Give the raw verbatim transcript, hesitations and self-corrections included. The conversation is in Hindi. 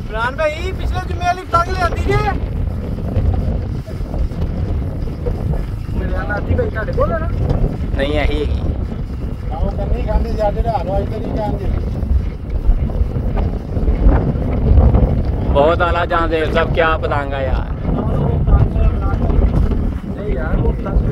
इमरान भाई पिछले जुम्मे वाली पतंग ले आती है मेरे आती भाई ਤੁਹਾਡੇ ਕੋਲ ਹੈ ਨਾ नहीं है ही ਉਹ ਕੰਨੀ ਖਾਂਦੇ ਜਾਂਦੇ ਨੇ ਹਲਵਾਈ ਕਰੀ ਜਾਂਦੇ बहुत आला जहाँ देव सब क्या पतंगा यार नहीं यार वो